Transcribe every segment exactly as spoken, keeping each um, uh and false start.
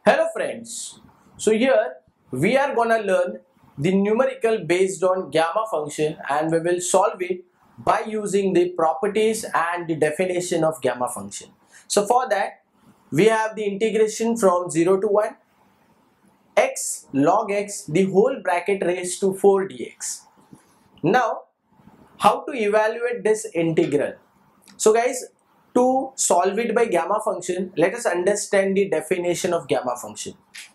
Hello friends, so here we are gonna learn the numerical based on gamma function and we will solve it by using the properties and the definition of gamma function. So for that we have the integration from zero to one x log x the whole bracket raised to four dx. Now how to evaluate this integral? So guys, to solve it by gamma function, let us understand the definition of gamma function.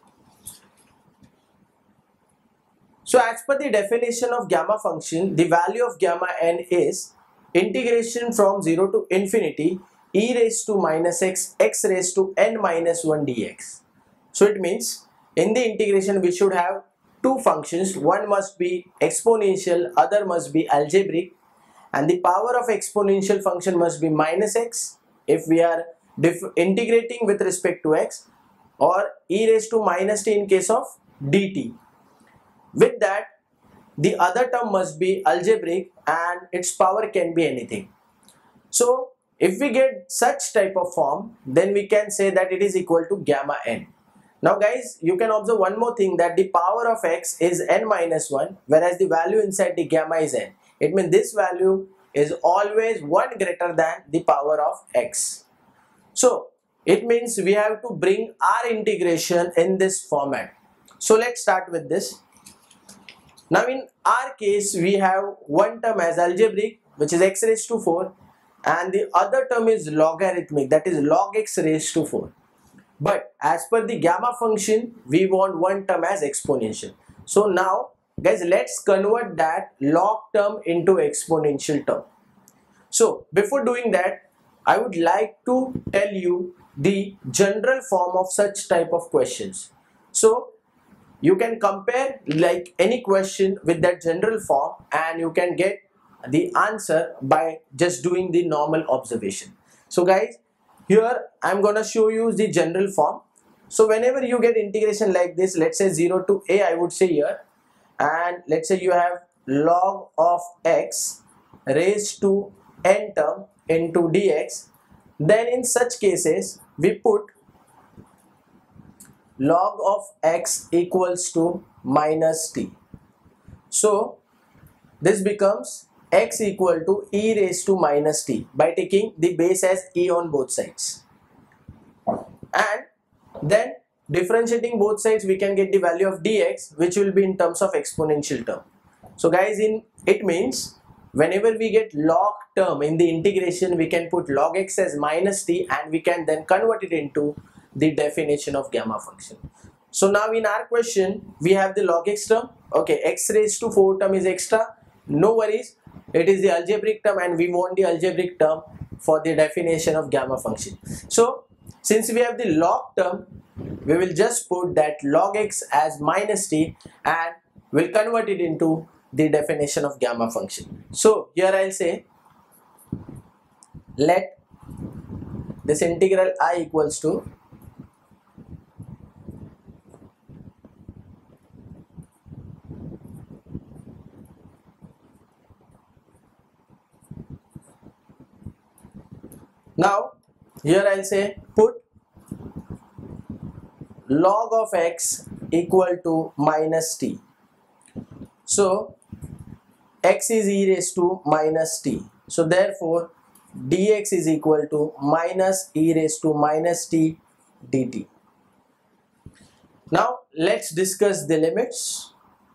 So as per the definition of gamma function, the value of gamma n is integration from zero to infinity e raised to minus x x raised to n minus one dx. So it means in the integration we should have two functions, one must be exponential, other must be algebraic, and the power of exponential function must be minus x if we are integrating with respect to x, or e raised to minus t in case of dt. With that, the other term must be algebraic and its power can be anything. So if we get such type of form, then we can say that it is equal to gamma n. Now guys, you can observe one more thing, that the power of x is n minus one, whereas the value inside the gamma is n. It means this value is always one greater than the power of x. So it means we have to bring our integration in this format. So let's start with this. Now in our case we have one term as algebraic, which is x raised to four, and the other term is logarithmic, that is log x raised to four. But as per the gamma function, we want one term as exponential. So now guys, let's convert that log term into exponential term. So before doing that, I would like to tell you the general form of such type of questions. So you can compare like any question with that general form and you can get the answer by just doing the normal observation. So guys, here I'm gonna show you the general form. So whenever you get integration like this, let's say zero to a, I would say here, and let's say you have log of x raised to n term into dx, then in such cases we put log of x equals to minus t. So this becomes x equal to e raised to minus t by taking the base as e on both sides, and then differentiating both sides we can get the value of dx, which will be in terms of exponential term. So guys, in it means whenever we get log term in the integration, we can put log x as minus t and we can then convert it into the definition of gamma function. So now in our question we have the log x term. Okay, x raised to four term is extra, no worries, it is the algebraic term and we want the algebraic term for the definition of gamma function. So since we have the log term, we will just put that log x as minus t and we'll convert it into the definition of gamma function. So here I'll say let this integral I equals to now here I'll say put log of x equal to minus t. So x is e raised to minus t. So therefore dx is equal to minus e raised to minus t dt. Now let's discuss the limits.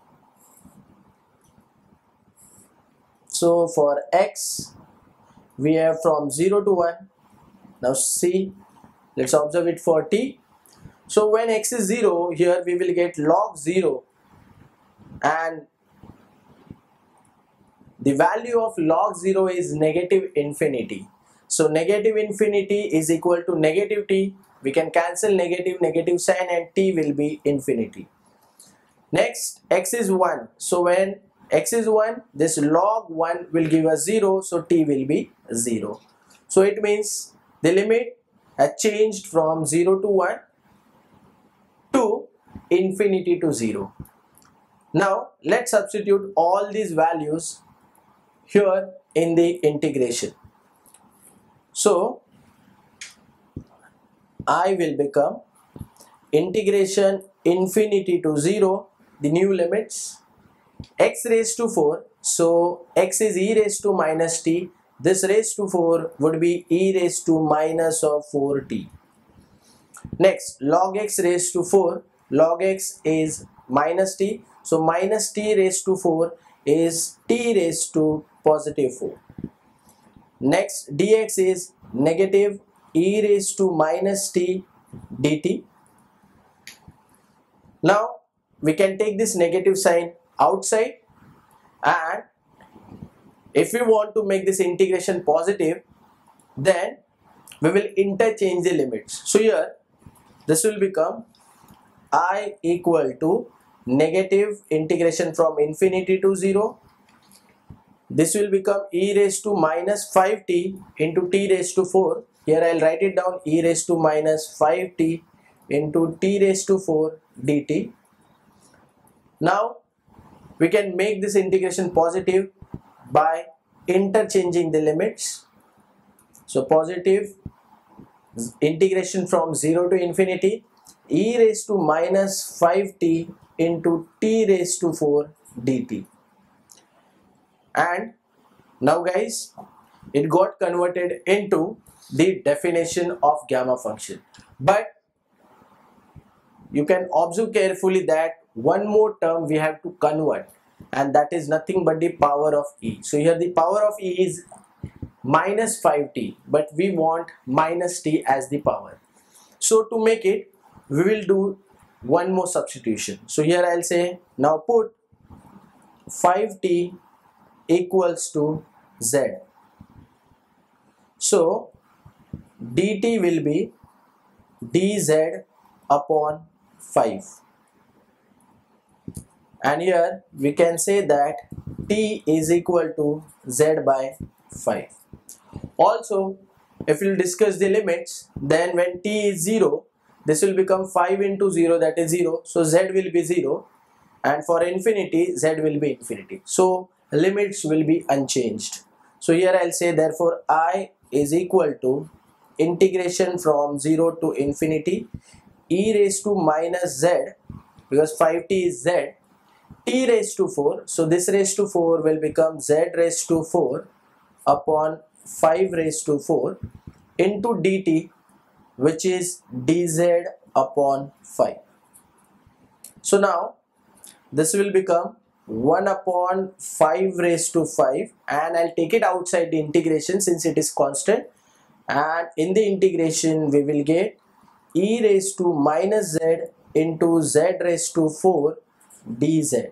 So for x we have from zero to one. Now see, let's observe it for t. So when x is zero, here we will get log zero, and the value of log zero is negative infinity. So negative infinity is equal to negative t. We can cancel negative negative sign and t will be infinity. Next, x is one. So when x is one, this log one will give us zero, so t will be zero. So it means the limit has changed from zero to one to infinity to zero. Now let's substitute all these values here in the integration. So I will become integration infinity to zero, the new limits, x raised to four, so x is e raised to minus t, this raised to four would be e raised to minus of four t. Next, log x raised to four, log x is minus t, so minus t raised to four is t raised to positive four. Next, dx is negative e raised to minus t dt. Now we can take this negative sign outside, and if we want to make this integration positive, then we will interchange the limits. So here this will become I equal to negative integration from infinity to zero. This will become e raised to minus five t into t raised to four. Here I will write it down, e raised to minus five t into t raised to four dt. Now we can make this integration positive by interchanging the limits. So positive integration from zero to infinity, e raised to minus five t into t raised to four dt. And now guys, it got converted into the definition of gamma function. But you can observe carefully that one more term we have to convert, and that is nothing but the power of e. So here the power of e is minus five t, but we want minus t as the power. So to make it, we will do one more substitution. So here I'll say, now put five t equals to z. So dt will be dz upon five. And here we can say that t is equal to z by five. Also, if we will discuss the limits, then when t is zero, this will become five into zero, that is zero. So z will be zero, and for infinity, z will be infinity. So limits will be unchanged. So here I'll say, therefore I is equal to integration from zero to infinity e raised to minus z, because five t is z, t raised to four. So this raised to four will become z raised to four upon five raised to four into dt, which is dz upon five. So now this will become one upon five raised to five, and I'll take it outside the integration since it is constant, and in the integration we will get e raised to minus z into z raised to four dz.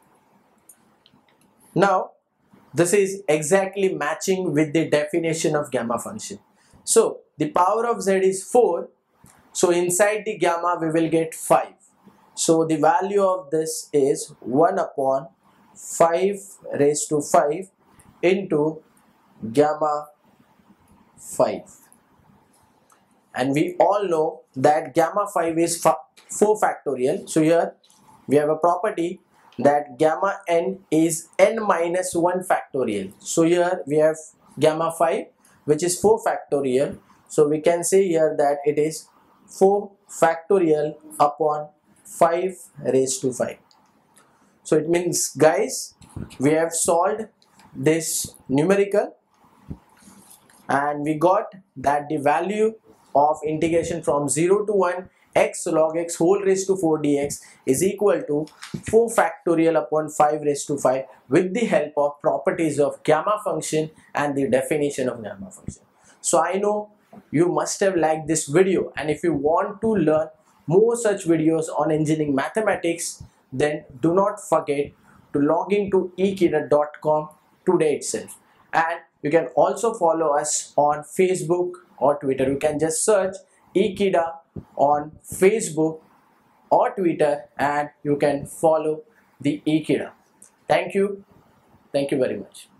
Now this is exactly matching with the definition of gamma function. So the power of z is four, so inside the gamma we will get five. So the value of this is one upon five raised to five into gamma five. And we all know that gamma five is four factorial. So here we have a property that gamma n is n minus one factorial. So here we have gamma five, which is four factorial. So we can say here that it is four factorial upon five raised to five. So it means, guys, we have solved this numerical, and we got that the value of integration from zero to one x log x whole raised to four dx is equal to four factorial upon five raised to five with the help of properties of gamma function and the definition of gamma function. So I know you must have liked this video, and if you want to learn more such videos on engineering mathematics, then do not forget to log into ekeeda dot com today itself. And you can also follow us on Facebook or Twitter. You can just search Ekeeda on Facebook or Twitter, and you can follow the Ekeeda. Thank you. Thank you very much.